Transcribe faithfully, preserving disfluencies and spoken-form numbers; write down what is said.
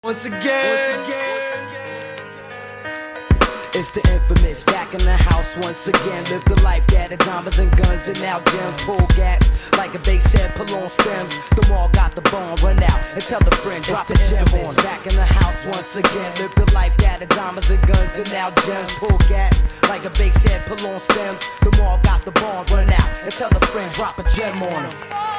Once again, once again. It's the infamous, back in the house once again. Live the life that had diamonds and guns and now gym. Pull gas like a big said, pull on stems. The mall got the bomb, run out and tell a friend, drop the gem on. Back in the house once again. Live the life that had diamonds and guns and now gems. Pull gas like a big said, pull on stems. The mall got the bomb, run out and tell a friend, drop a gem on them.